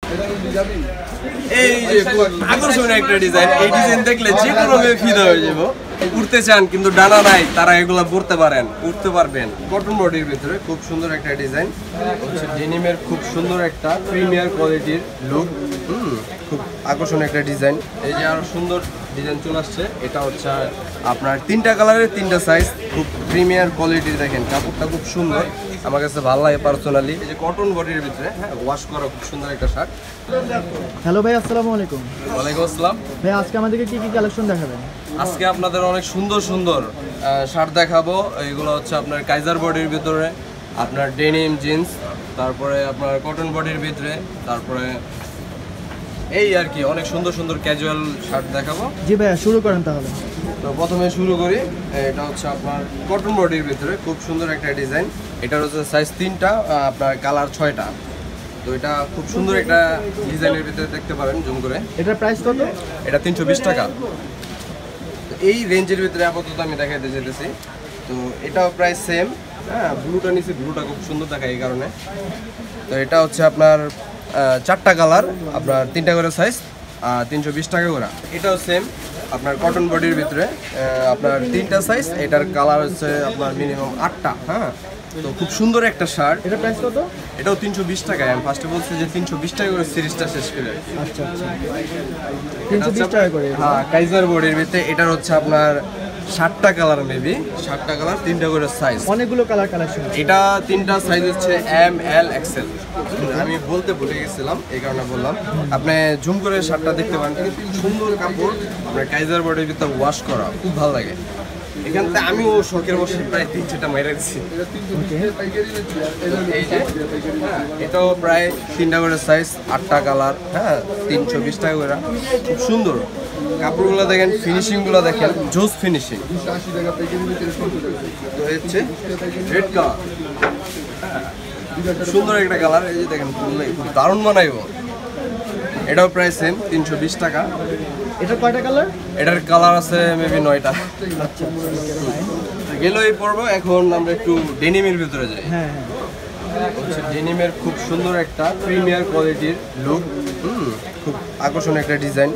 এই যে আকর্ষণীয় একটা ডিজাইন, এই ডিজাইন দেখলে যে কোনো মেয়ে ফিদা হয়ে যাবো। উঠতে চান কিন্তু ডানা নাই, তারা এগুলা পড়তে পারেন, উঠতে পারবেন। কটন বডির ভিতরে খুব সুন্দর একটা ডিজাইন, হচ্ছে ডেনিমের খুব সুন্দর একটা প্রিমিয়ার কোয়ালিটির লুক। খুব আকর্ষণীয় একটা ডিজাইন। এই যে আরো সুন্দর ডিজাইন চলে আসছে, এটা হচ্ছে আপনার 3টা কালারের 3টা সাইজ, খুব প্রিমিয়ার কোয়ালিটির। দেখেন কাপড়টা খুব সুন্দর, আমার কাছে ভালো লাগে পার্সোনালি। এই যে কটন বডির ভিতরে, হ্যাঁ, ওয়াশ করা খুব সুন্দর একটা শার্ট। হ্যালো ভাই, আসসালামু আলাইকুম। ওয়ালাইকুম আসসালাম ভাই, আজকে আমাদেরকে কি কি কালেকশন দেখাবেন? আজকে আপনাদের অনেক সুন্দর সুন্দর শার্ট দেখাবো। এইগুলো হচ্ছে আপনার কাইজার বডির ভিতরে, আপনার ডেনিম জিন্স, তারপরে আপনার কটন বডির ভিতরে, তারপরে এই আর কি অনেক সুন্দর সুন্দর ক্যাজুয়াল শার্ট দেখাবো। জি ভাইয়া, শুরু করেন তাহলে। তো প্রথমে শুরু করি, এটা হচ্ছে আপনার কটন বডির ভিতরে খুব সুন্দর একটা ডিজাইন। এটার হচ্ছে সাইজ 3টা, আপনার কালার 6টা। তো এটা খুব সুন্দর একটা ডিজাইনের ভিতরে দেখতে পারেন জুম করে। এটার প্রাইস কত? এটা 320 টাকা। এই রেঞ্জের ভিতরে আপাতত আমি দেখাইতে যেতেছি। তো এটাও প্রায় সেম, হ্যাঁ। ব্লুটা নিচে, ব্লুটা খুব সুন্দর দেখায় এই কারণে। তো এটা হচ্ছে আপনার 4টা কালার, আপনার 3টা করে সাইজ, 320 টাকা করে। এটাও সেম আপনার কটন বডির ভিতরে, আপনার 3টা সাইজ, এটার কালার হচ্ছে আপনার মিনিমাম 8টা, হ্যাঁ। তো খুব সুন্দর একটা শার্ট। এটা প্রাইস কত? এটাও 320 টাকায়। আমি ফার্স্টে বলছি যে 320 টাকা করে সিরিজটা শেষ করে। আচ্ছা আচ্ছা, 320 টাকা করে। হ্যাঁ, কাইজার বডির ভিতরে। এটার হচ্ছে আপনার 7টা কালার, মেবি 7টা কালার, 3টা করে সাইজ, অনেকগুলো কালার কালেকশন। এটা 3টা সাইজ হচ্ছে এম, এল, এক্সেল। আমি বলতে ভুলে গেছিলাম, এই কারণে বললাম। আপনি জুম করে শার্টটা দেখতে পারেন, খুব সুন্দর কাপড়, আপনার কাইজার বডির ভিতরে ওয়াশ করা, খুব ভালো লাগে। এখান থেকে আমিও শখের বসে প্রায় 3-4টা মেরে দিচ্ছি। এই যে, হ্যাঁ, এটাও প্রায় 3টা করে সাইজ, 8টা কালার, হ্যাঁ, 320 টাকা করে। খুব সুন্দর কাপড়গুলো দেখেন, ফিনিশিংগুলো দেখেন, জোস ফিনিশিং। তো হচ্ছে রেড কালার, সুন্দর একটা কালার। এই যে দেখেন, খুব দারুণ বানাইব। এটাও প্রায় সেম, 320 টাকা। এটার কয়টা কালার? এটার কালার আছে মেবি 9টা। গেলই পড়বো। এখন আমরা একটু ডেনিমের ভিতরে যাই। হ্যাঁ হ্যাঁ, হচ্ছে ডেনিমের খুব সুন্দর একটা প্রিমিয়ার কোয়ালিটির লুক। খুব আকর্ষণীয় একটা ডিজাইন।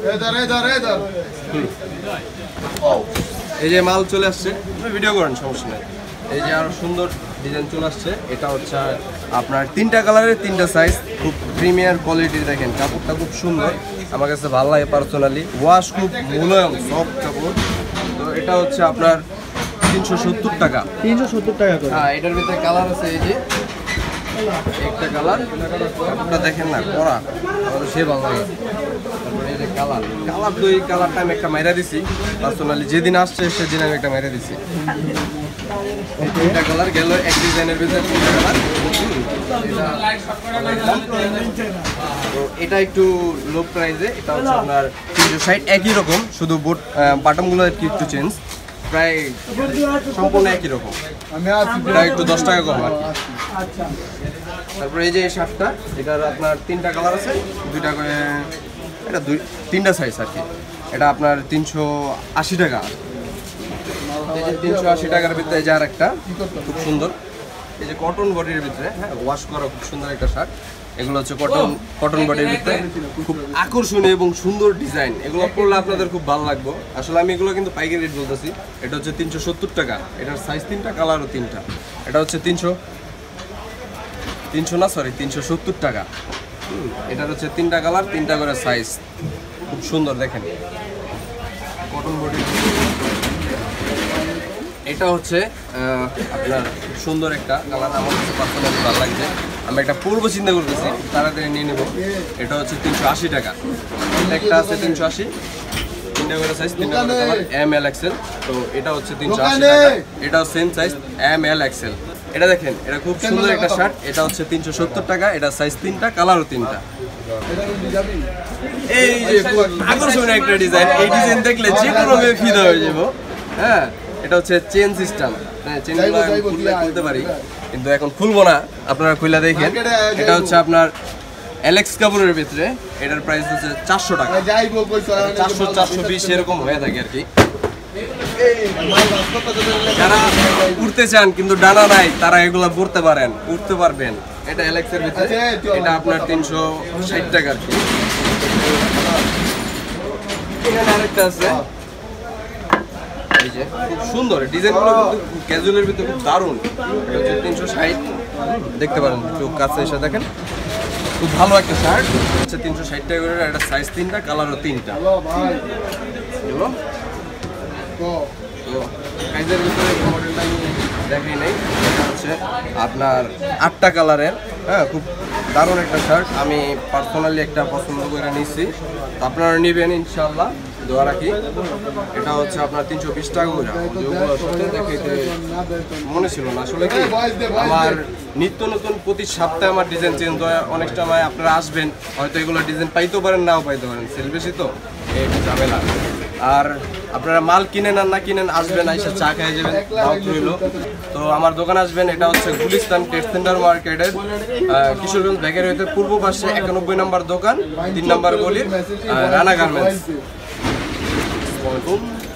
এই যে মাল চলে আসছে, ভিডিও করেন, সমস্যা নেই। এই যে আরো সুন্দর ডিজাইন চলে আসছে, এটা হচ্ছে আপনার 3টা কালারের 3টা সাইজ, খুব প্রিমিয়ার কোয়ালিটির। দেখেন কাপড়টা খুব সুন্দর, আমার কাছে ভালো লাগে পার্সোনালি। ওয়াশ খুব মূল্যায়ন, সফট কাপড়। তো এটা হচ্ছে আপনার 370 টাকা। 370 টাকা করে। হ্যাঁ, এটার ভিতরে কালার আছে, এই যে একটা কালার, কাপড়টা দেখেন না, কড়া, আমার সে ভালো লাগে। তারপরে এই যে কালার, তো এই কালারটা আমি একটা মাইরা দিছি পার্সোনালি, যেদিন আসছে সেদিন আমি একটা মাইরা দিছি। এটা কালার গেল এক ডিজাইনের ভিতরে, 3টা কালার। তো এটা একটু লো প্রাইসে, এটা হচ্ছে আপনার 360, একই রকম, শুধু বাটনগুলো একটু চেঞ্জ, প্রায় সম্পূর্ণ একই রকম। এটা একটু 10 টাকা কম আর কি। তারপরে এই যে শার্টটা, এটার আপনার 3টা কালার আছে, 2টা করে, এটা 3টা সাইজ আর কি। এটা আপনার 380 টাকা। এই যে 380 টাকার ভিতরে এই যে আর একটা খুব সুন্দর, এই যে কটন বডির ভিতরে, হ্যাঁ, ওয়াশ করা খুব সুন্দর একটা শার্ট। এগুলো হচ্ছে কটন বডির ভিতরে, খুব আকর্ষণীয় এবং সুন্দর ডিজাইন। এগুলো পরলে আপনাদের খুব ভালো লাগবে। আসলে আমি এগুলো কিন্তু পাইকারি রেট বলতেছি। এটা হচ্ছে 370 টাকা। এটার সাইজ 3টা, কালারও 3টা। এটা হচ্ছে 370 টাকা। এটার হচ্ছে 3টা কালার, 3টা করে সাইজ, খুব সুন্দর। দেখেন কটন বডির, এটা হচ্ছে আপনার খুব সুন্দর একটা কালার, আমার কাছে পার্সোনালি ভালো লাগছে। আমি একটা পূর্ব চিন্তা করতেছি, তাড়াতাড়ি নিয়ে নেব। এটা হচ্ছে 380 টাকা। একটা আছে 380, 3টা করে সাইজ, 3টা করে কালার, এম, এল, এক্সেল। তো এটা হচ্ছে 380 টাকা। এটাও same size, M, L, XL. এটা দেখেন, এটা খুব সুন্দর একটা শার্ট। এটা হচ্ছে 370 টাকা। এটা সাইজ 3টা, কালারও 3টা। এই যে আকর্ষণীয় একটা ডিজাইন, এই ডিজাইন দেখলে যে কোনো মেয়ে ফিদা হয়ে যাবো, হ্যাঁ। এটা হচ্ছে চেন সিস্টেম, চেনগুলো খুলতে পারি, কিন্তু এখন খুলবো না, আপনারা খুলে দেখেন। এটা হচ্ছে আপনার এলেক্স কাপড়ের ভিতরে, এটার প্রাইস হচ্ছে 400 টাকা। 400-420 এরকম হয়ে থাকে আর কি। যারা উঠতে চান কিন্তু ডানা নাই, তারা এগুলা পড়তে পারেন, উঠতে পারবেন। এটা এলেক্সের ভিতরে, এটা আপনার 360 টাকা আর কি। এখানে আরেকটা আছে, এই যে খুব সুন্দর ডিজাইনগুলো, কিন্তু ক্যাজুয়ালের ভিতরে খুব দারুণ। এটা হচ্ছে 360, দেখতে পারেন একটু কাছে এসে দেখেন, খুব ভালো একটা শার্ট হচ্ছে 360 টাকা করে। এটা সাইজ 3টা, কালারও 3টা। এগুলো তো সাইজের ভিতরে মডেলটা আমি দেখাই নাই, এটা হচ্ছে আপনার 8টা কালারের। হ্যাঁ, খুব দারুণ একটা শার্ট, আমি পার্সোনালি একটা পছন্দ করে নিয়েছি, তো আপনারা নেবেন ইনশাআল্লাহ, দোয়া রাখি। এটা হচ্ছে আপনার 320 টাকা করে। দেখাইতে মনে ছিল না আসলে, কি আমার নিত্য নতুন প্রতি সপ্তাহে আমার ডিজাইন চেঞ্জ হয়। অনেক সময় আপনারা আসবেন, হয়তো এগুলো ডিজাইন পাইতেও পারেন, নাও পাইতে পারেন, সেল বেশি তো এই ঝামেলা। আর আপনারা মাল কিনেন আর না কিনেন, আসবেন, আইসা চা খেয়ে যাবেন, দাওয়াত রইল। তো আমার দোকান আসবেন, এটা হচ্ছে গুলিস্তান শির্ট মার্কেটের কিশোরগঞ্জ ব্যাগের হইতে পূর্ব পাশে 91 নম্বর দোকান, 3 নম্বর গলির রানা গার্মেন্টস।